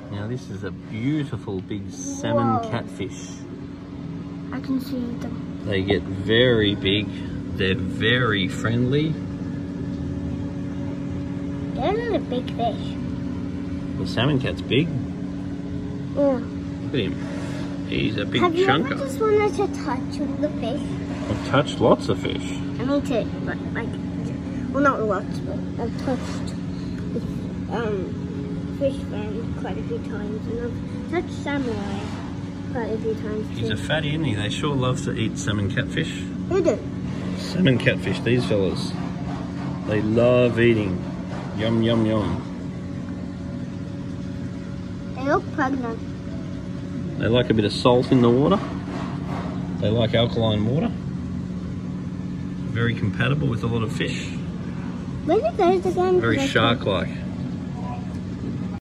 Now this is a beautiful big salmon catfish. I can see them. They get very big. They're very friendly. They're not a big fish. The salmon cat's big. Yeah. Look at him. He's a big Have you chunker. ever just wanted to touch the fish? I've touched lots of fish. I mean to, like, well not lots, but I've touched fish farm quite a few times, and I've touched samurai quite a few times too. He's a fatty, isn't he? They sure love to eat salmon catfish. Who do? Salmon catfish, these fellas. They love eating. Yum, yum, yum. They look pregnant. They like a bit of salt in the water. They like alkaline water. Very compatible with a lot of fish. Where are those again? Very shark-like.